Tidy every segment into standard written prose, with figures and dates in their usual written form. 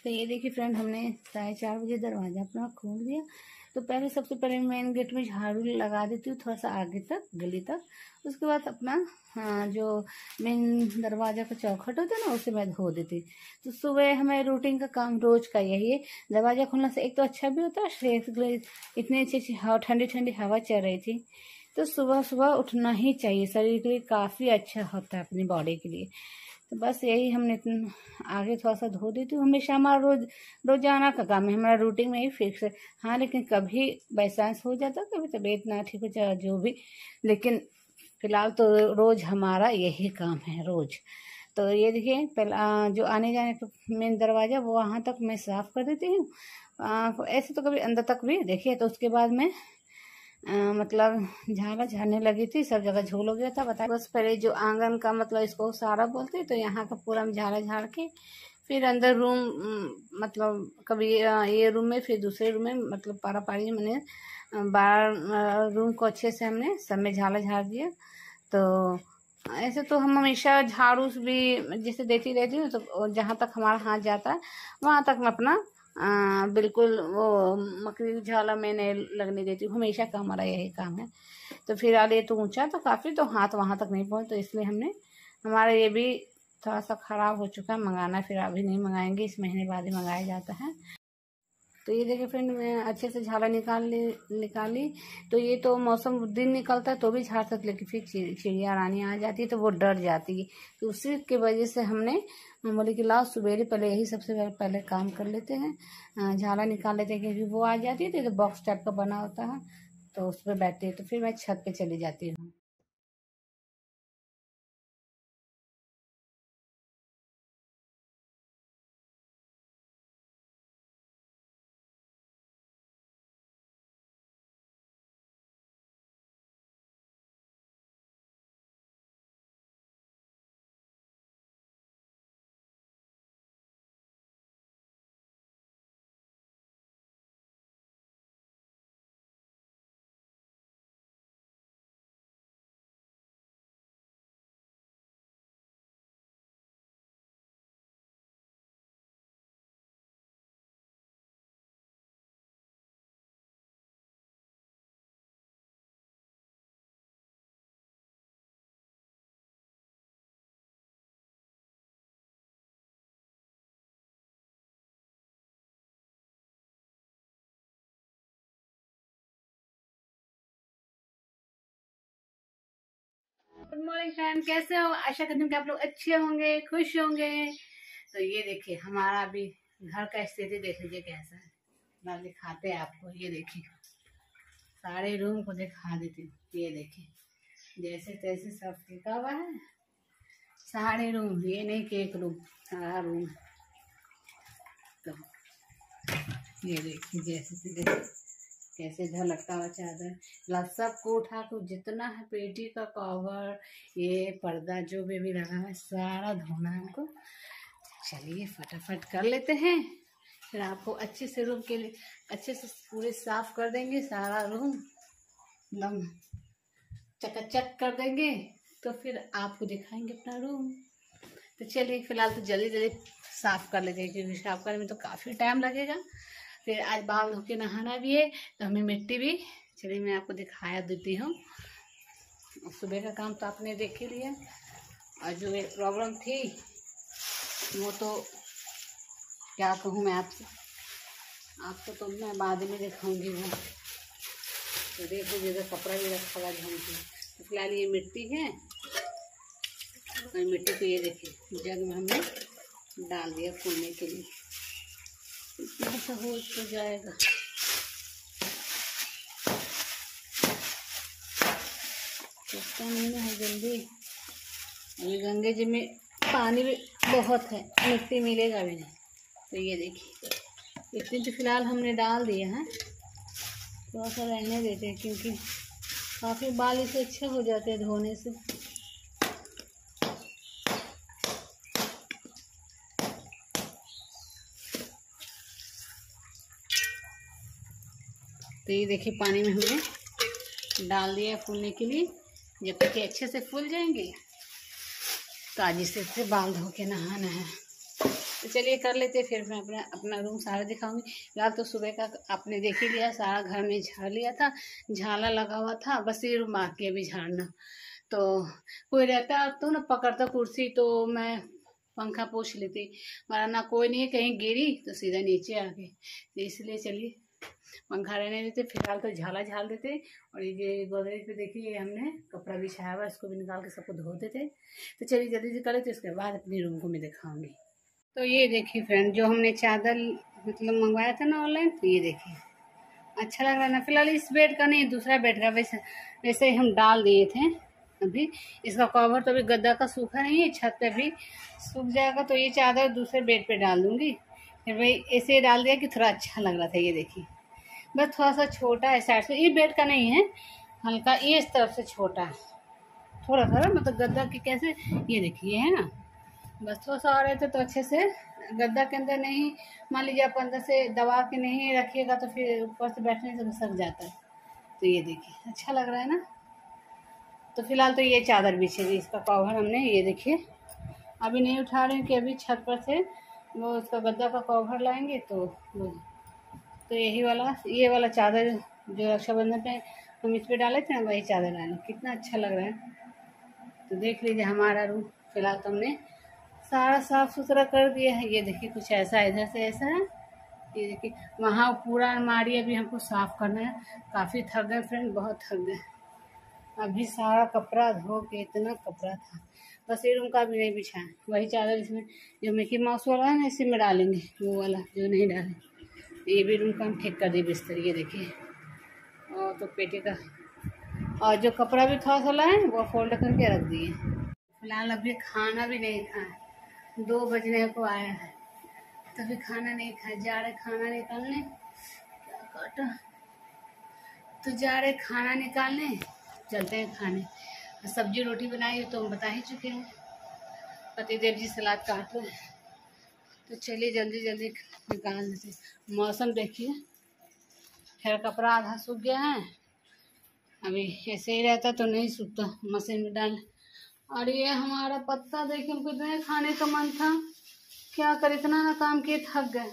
तो ये देखिए फ्रेंड, हमने 4:30 बजे दरवाज़ा अपना खोल दिया। तो पहले सबसे पहले मेन गेट में झाड़ू लगा देती हूँ, थोड़ा सा आगे तक गली तक। उसके बाद अपना जो मेन दरवाज़ा का चौखट होता है ना, उसे मैं धो देती। तो सुबह हमें रूटीन का काम रोज का यही है। दरवाज़ा खोलने से एक तो अच्छा भी होता है, सेहत के लिए इतनी अच्छी हवा, ठंडी ठंडी हवा चल रही थी। तो सुबह सुबह उठना ही चाहिए, शरीर के लिए काफ़ी अच्छा होता है, अपनी बॉडी के लिए। तो बस यही हमने आगे थोड़ा सा धो देती हूँ। हमेशा हमारा रोजाना का काम है, हमारा रूटीन में ही फिक्स है। हाँ, लेकिन कभी बाई चांस हो जाता, कभी तबीयत ना ठीक हो जाए जो भी, लेकिन फिलहाल तो रोज हमारा यही काम है रोज। तो ये देखिए, पहला जो आने जाने का मेन दरवाजा वो वहाँ तक मैं साफ कर देती हूँ। ऐसे तो कभी अंदर तक भी देखिए। तो उसके बाद मैं मतलब झाड़ा झाड़ने लगी थी, सब जगह झोल हो गया था, बता। बस पहले जो आंगन का मतलब इसको सारा बोलते हैं, तो यहाँ का पूरा झाड़ा झाड़ के फिर अंदर रूम, मतलब कभी ये रूम में, फिर दूसरे रूम में, मतलब पारा पारी मैंने 12 रूम को अच्छे से हमने सब में झाड़ा झाड़ दिया। तो ऐसे तो हम हमेशा झाड़ू भी जैसे देती रहती हूँ, तो जहाँ तक हमारा हाथ जाता है वहाँ तक मैं अपना बिल्कुल वो मकड़ी झाला में नहीं लगने देती हूँ। हमेशा का हमारा यही काम है। तो फिलहाल ये तो ऊंचा तो काफ़ी, तो हाथ वहाँ तक नहीं पहुँच, तो इसलिए हमने, हमारा ये भी थोड़ा सा ख़राब हो चुका है, मंगाना फिर अभी नहीं मंगाएंगे, इस महीने बाद ही मंगाया जाता है। तो ये देखिए फ्रेंड, मैं अच्छे से झाड़ा निकाली। तो ये तो मौसम दिन निकलता है तो भी झाड़ सकते, लेकिन फिर चिड़िया रानी आ जाती है तो वो डर जाती है। तो उसी की वजह से हमने बोले कि लाओ सवेरे पहले यही सबसे पहले काम कर लेते हैं, झाड़ा निकाल लेते हैं, क्योंकि वो आ जाती है तो बॉक्स टाइप का बना होता है, तो उस पर बैठती है। तो फिर मैं छत पे चली जाती हूँ। गुड मॉर्निंग फ्रेंड, कैसे हो? आशा करती हूँ कि आप लोग अच्छे होंगे, खुश होंगे। तो ये देखिए, हमारा भी घर का स्थिति देख लीजिए कैसा है। मैं दिखाते हैं आपको। ये देखिए, सारे रूम को दिखा देती हूँ। ये देखिए, जैसे तैसे सब फेंका हुआ है, सारे रूम, ये नहीं कि एक रूम, सारा रूम। तो ये देखिए, जैसे कैसे इधर लटका हुआ चादर, सबको उठा के जितना है पेटी का कवर, ये पर्दा जो भी लगा है, सारा धोना है हमको। चलिए फटाफट कर लेते हैं, फिर आपको अच्छे से रूम के लिए अच्छे से पूरे साफ कर देंगे, सारा रूम एकदम चकाचक कर देंगे, तो फिर आपको दिखाएंगे अपना रूम। तो चलिए फिलहाल तो जल्दी जल्दी साफ कर लेते हैं, क्योंकि साफ करने में तो काफ़ी टाइम लगेगा। फिर आज बाल धो के नहाना भी है, तो हमें मिट्टी भी, चलिए मैं आपको दिखाया देती हूँ। सुबह का काम तो आपने देख ही लिया, और जो एक प्रॉब्लम थी वो तो क्या कहूँ मैं आपको तो मैं बाद में दिखाऊंगी वो। तो देख लीजिए, कपड़ा भी रखा हुआ झूम के। तो फिलहाल ये मिट्टी है, और मिट्टी को ये देखिए जग में हमने डाल दिया फूलने के लिए, ऐसा हो तो जाएगा। इसका महीना है जल्दी, अभी गंगे जी में पानी भी बहुत है, मिट्टी मिलेगा भी नहीं। तो ये देखिए, इतनी तो फिलहाल हमने डाल दिया है, थोड़ा सा रहने देते हैं, क्योंकि काफ़ी बाल इसे अच्छे हो जाते हैं धोने से। तो ये देखिए, पानी में हमने डाल दिया फूलने के लिए। जब तक ये अच्छे से फूल जाएंगे, तो आज इसे बाल धो के नहाना है। तो चलिए कर लेते, फिर मैं अपना अपना रूम सारा दिखाऊंगी। फिलहाल तो सुबह का आपने देख ही लिया, सारा घर में झाड़ लिया था, झाला लगा हुआ था, बस ये रूम बाकी अभी झाड़ना। तो कोई रहता तो ना पकड़ता कुर्सी तो मैं पंखा पोंछ लेती, वरना कोई नहीं, कहीं गिरी तो सीधा नीचे आ गई, तो इसलिए चलिए पंखा रहने देते। फिलहाल तो झाला झाल देते। और ये गोदरेज पे देखिए हमने कपड़ा बिछाया हुआ, इसको भी निकाल के सबको धो देते। तो चलिए जल्दी से करें, तो इसके बाद अपने रूम को मैं दिखाऊंगी। तो ये देखिए फ्रेंड, जो हमने चादर मतलब मंगवाया था ना ऑनलाइन, तो ये देखिए अच्छा लग रहा है ना। फिलहाल इस बेड का नहीं, दूसरा बेड का वैसे ही हम डाल दिए थे। अभी इसका कवर तो अभी गद्दा का सूखा नहीं है, छत पे भी सूख जाएगा, तो ये चादर दूसरे बेड पे डाल दूंगी। फिर भाई ऐसे डाल दिया कि थोड़ा अच्छा लग रहा था। ये देखिए बस थोड़ा सा छोटा है साइड से, ये बेड का नहीं है, हल्का ये इस तरफ से छोटा है, थोड़ा थोड़ा मतलब गद्दा की कैसे, ये देखिए है ना, बस थोड़ा सा और रहते तो अच्छे से गद्दा के अंदर नहीं, मान लीजिए आप अंदर से दबा के नहीं रखिएगा तो फिर ऊपर से बैठने से सक जाता है। तो ये देखिए अच्छा लग रहा है ना। तो फिलहाल तो ये चादर बिछेगी, इसका कवर हमने ये देखिए अभी नहीं उठा रहे हैं कि अभी छत पर से वो उसका गद्दा का कवर लाएंगे। तो यही वाला ये वाला चादर जो रक्षाबंधन पे हम इस पे डाले थे ना, वही चादर डाले, कितना अच्छा लग रहा है। तो देख लीजिए हमारा रूम फिलहाल तो हमने सारा साफ सुथरा कर दिया है। ये देखिए कुछ ऐसा इधर से ऐसा है, ये देखिए वहाँ पूरा अलमारी अभी हमको साफ करना है। काफ़ी थक गए फ्रेंड, बहुत थक गए। अभी सारा कपड़ा धो के, इतना कपड़ा था, बस ये रूम का भी नहीं बिछा, वही चादर इसमें जो मिकी माउस वाला है ना इसी में डालेंगे, वो वाला जो नहीं डाले। ये भी रूम का हम ठीक कर दिए बिस्तर, ये देखिए। और तो पेटी का और जो कपड़ा भी थोड़ा सा लाए वो फोल्ड करके रख दिए। फिलहाल अभी खाना भी नहीं खाया, 2 बजने को आया है, तभी खाना नहीं खाया। जा रहे खाना निकालने, तो जा रहे खाना निकालने, चलते हैं खाने। सब्जी रोटी बनाई तो हम बता ही चुके हैं, पतिदेव जी सलाद काट रहे हैं, तो चलिए जल्दी जल्दी निकाल देते। मौसम देखिए, खैर कपड़ा आधा सूख गया है, अभी ऐसे ही रहता तो नहीं सूखता, मशीन में डाल। और ये हमारा पत्ता देखिए, हमको इतने खाने का मन था, क्या कर, इतना ना काम किए थक गए,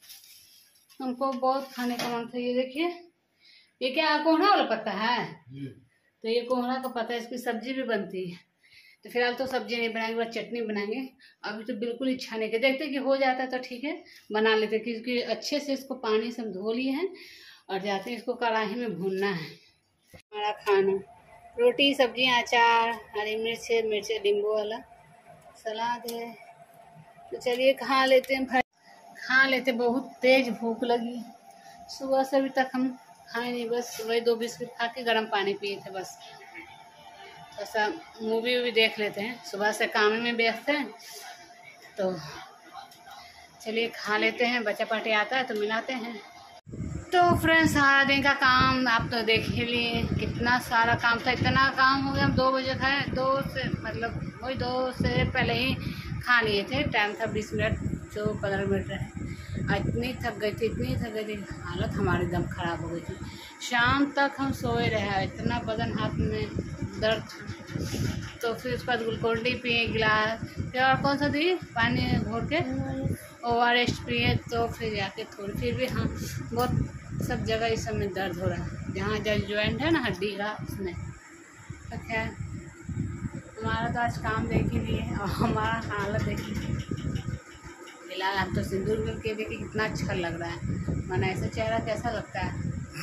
हमको बहुत खाने का मन था। ये देखिए ये क्या कोहरा वाला पत्ता है, तो ये कोहरा का पत्ता है, इसकी सब्जी भी बनती है। तो फिलहाल तो सब्जी नहीं बनाएंगे, बस चटनी बनाएंगे। अभी तो बिल्कुल इच्छा नहीं कि देखते कि हो जाता है तो ठीक है बना लेते, क्योंकि अच्छे से इसको पानी से हम धो लिए हैं और जाते हैं इसको कढ़ाई में भूनना है। हमारा खाना रोटी सब्जी अचार हरी मिर्च मिर्च नींबू वाला सलाद है। तो चलिए खा लेते हैं भाई, खा लेते। बहुत तेज भूख लगी, सुबह से अभी तक हम खाए नहीं, बस वही 2 बिस्किट खा के गर्म पानी पिए थे बस। ऐसा मूवी वूवी देख लेते हैं, सुबह से काम में व्यस्त हैं, तो चलिए खा लेते हैं। बच्चा पार्टी आता है तो मिलाते हैं। तो फ्रेंड्स सारा दिन का काम आप तो देख ही लिए, कितना सारा काम था, इतना काम हो गया। हम 2 बजे खाए, 2 से मतलब वही 2 से पहले ही खा लिए थे, टाइम था 20 मिनट जो 15 मिनट रहे। इतनी थक गई थी, इतनी थक गई थी, हालत हमारी एकदम ख़राब हो गई थी। शाम तक हम सोए रहे, इतना बदन हाथ में दर्द था। तो फिर उसके बाद ग्लूकोन डी पिए गिलास, फिर और कौन सा दी पानी घोर के ORS पिए, तो फिर जाके थोड़ी, फिर भी हाँ बहुत सब जगह इस समय दर्द हो रहा है, जहाँ जॉइंट है ना हड्डी का उसमें। तो खैर हमारा तो आज काम देख ही लिए और हमारा हालत देखिए। फिलहाल हम तो सिंदूर मिल के देखिए कितना अच्छा लग रहा है, माना ऐसा चेहरा कैसा लगता है।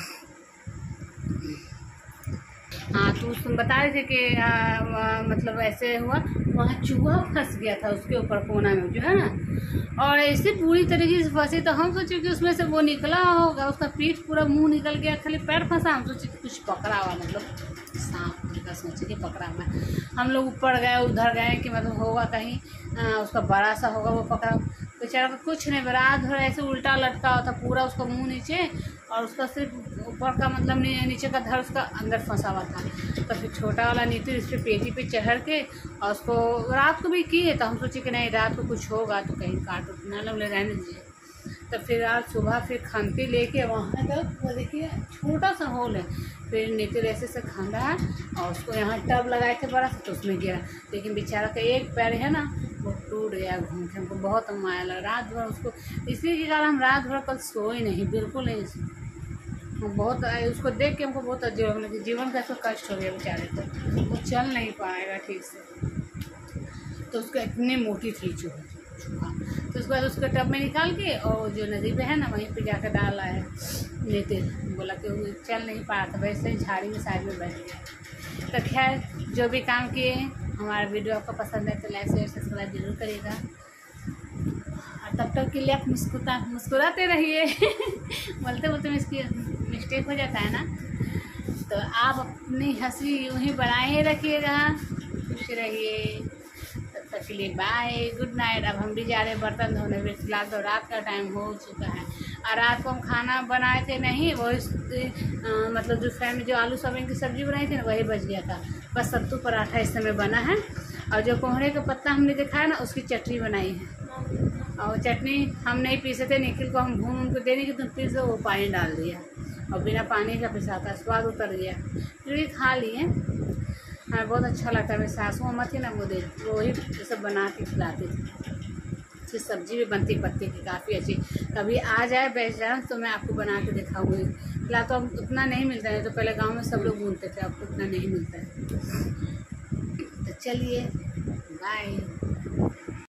हाँ तो तुम बता रहे थे कि मतलब ऐसे हुआ, वहाँ चूहा फंस गया था उसके ऊपर कोना में जो है ना, और ऐसे पूरी तरीके से फंसी। तो हम सोचे कि उसमें से वो निकला होगा, उसका पीठ पूरा मुंह निकल गया, खाली पैर फंसा। हम सोचे कि कुछ पकड़ा हुआ, मतलब सांप का सोचे कि पकड़ा हुआ। हम लोग ऊपर गए, उधर गए कि मतलब होगा कहीं उसका बड़ा सा होगा वो पकड़ा। बेचारा का कुछ नहीं, रात भर ऐसे उल्टा लटका हुआ था, पूरा उसका मुंह नीचे और उसका सिर्फ ऊपर का मतलब नीचे का धड़ उसका अंदर फंसा हुआ था। तो फिर छोटा वाला नीति उस पर पेटी पे चढ़ के और उसको रात को भी किए। तो हम सोचे कि नहीं रात को कुछ होगा तो कहीं काट उठना लोग ले रहने दीजिए। तो फिर आज सुबह फिर खंती लेके वहाँ तक वो देखिए छोटा सा होल है, फिर नीति ऐसे से खंदा है और उसको यहाँ टब लगाए थे बड़ा सा, तो उसमें गिरा। लेकिन बेचारा का एक पैर है ना वो टूट गया घूम के। हमको बहुत माया लगा रात भर उसको, इसी के कारण हम रात भर कल सोए नहीं, बिल्कुल नहीं। हम बहुत उसको देख के हमको बहुत अजीब लगा कि जीवन का तो कष्ट हो गया बेचारे को, वो चल नहीं पाएगा ठीक से। तो उसको इतनी मोटी थी चूहा। तो उसके बाद उसको टब में निकाल के और जो नदी पे है ना वहीं पे जाकर डाला है लेते, बोला कि वो चल नहीं पा रहा था, वैसे ही झाड़ी में साइड में बैठ गया। तो खैर जो भी काम किए, हमारा वीडियो आपको पसंद है तो लाइक शेयर सब्सक्राइब जरूर करिएगा। और तब तक के लिए आप मुस्कुराते रहिए। बोलते बोलते मिस्टेक हो जाता है ना, तो आप अपनी हंसी यूं ही बनाए रखिएगा, खुश रहिए। तब तक के लिए बाय, गुड नाइट। अब हम भी जा रहे हैं बर्तन धोने में, फिलहाल तो रात का टाइम हो चुका है। और रात को हम खाना बनाए थे नहीं, वही मतलब दूसरे में जो आलू सोयाबीन की सब्ज़ी बनाई थी ना वही बच गया था, बस सत्तू पराठा इस समय बना है। और जो कोहड़े का पत्ता हमने दिखाया ना उसकी चटनी बनाई है। और चटनी हम नहीं पीसे थे, निखिल को हम घूम उनको देने की तुम पीसे, वो पानी डाल दिया और बिना पानी का पिसा था, स्वाद उतर गया, फिर भी खा लिए। हमें बहुत अच्छा लगता है। मेरी सासू अम्मा थी ना वो वही सब बना के खिलाती थी। फिर सब्जी भी बनती पत्ते की काफ़ी अच्छी, कभी आ जाए बेच जाए तो मैं आपको बना के दिखाऊंगी। फिलहाल तो अब उतना नहीं मिलता है, तो पहले गांव में सब लोग भूनते थे, अब उतना नहीं मिलता है। तो चलिए बाय।